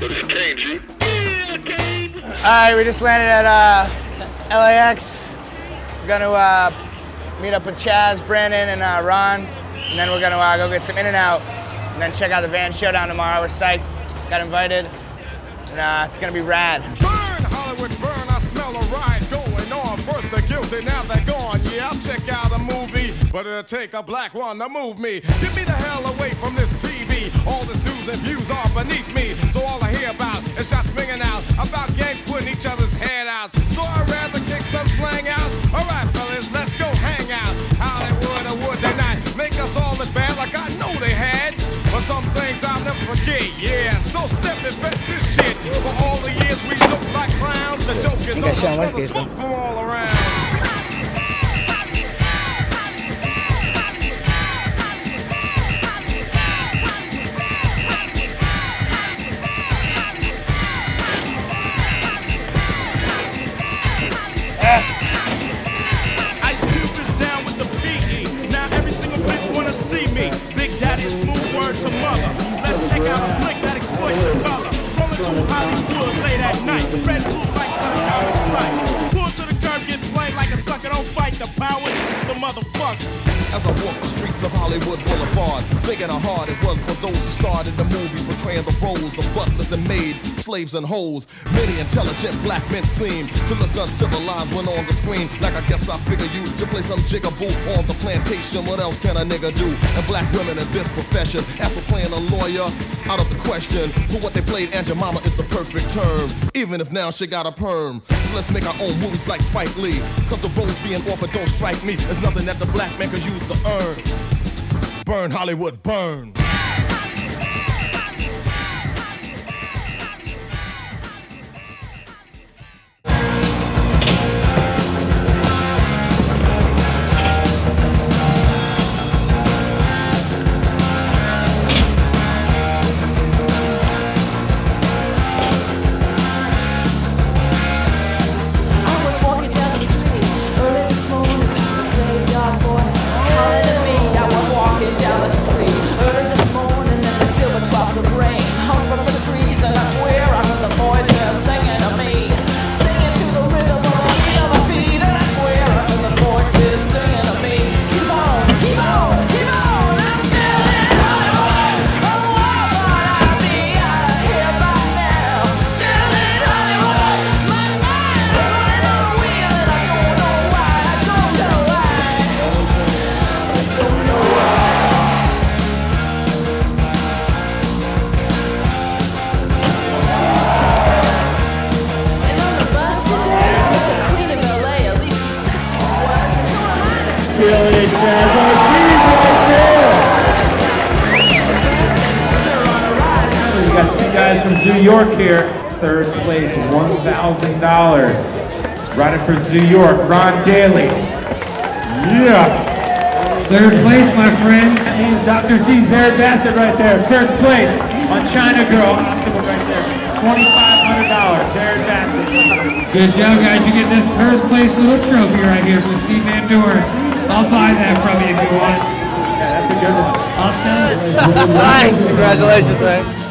Alright, we just landed at LAX. We're gonna meet up with Chaz, Brandon, and Ron, and then we're gonna go get some In-N-Out, and then check out the Van Showdown tomorrow. We're psyched, got invited, and it's gonna be rad. Burn, Hollywood, burn, I smell a ride going on. First they're guilty, now they're gone. Yeah, I'll check out a movie, but it'll take a black one to move me. Get me the hell away from this TV. All this news and views are beneath me, so all I hear about is shots ringing out about gangs putting each other's head out. So I'd rather kick some slang out. All right, fellas, let's go hang out. Hollywood, or would they not make us all look bad like I know they had? But some things I'll never forget, yeah. So step and fetch this shit. For all the years we look like clowns, the joke is over, the smoke from all around. Ice Cube is down with the BE. Now every single bitch wanna see me. Big Daddy, smooth word to mother. Let's check out a flick that exploits the color. Rolling through Hollywood late at night. Red blue lights for the common sight. Pull to the curb, get played like a sucker. Don't fight the power, the motherfucker. As I walk the streets of Hollywood Boulevard, thinking how hard it was for those who started the movies, portraying the roles of butlers and maids, slaves and hoes. Many intelligent black men seem to look uncivilized when on the screen. Like I guess I figure you should play some jigaboo on the plantation. What else can a nigga do? And black women in this profession, after playing a lawyer, out of the question. For what they played, Aunt Your Mama is the perfect term. Even if now she got a perm. So let's make our own movies like Spike Lee. Cause the roles being offered don't strike me as nothing that the black man could use to earn. Burn, Hollywood, burn. We got two guys from New York here. Third place, $1,000. Riding for New York, Ron Daly. Yeah. Third place, my friend. He's Dr. Z, Zared Bassett right there. First place on China Girl. Right there. $2,500, Zared Bassett. Good job, guys. You get this first place little trophy right here from Steve Van Doren. I'll buy that from you if you want. Yeah, that's a good one. I'll sell it. Hi. Congratulations, man.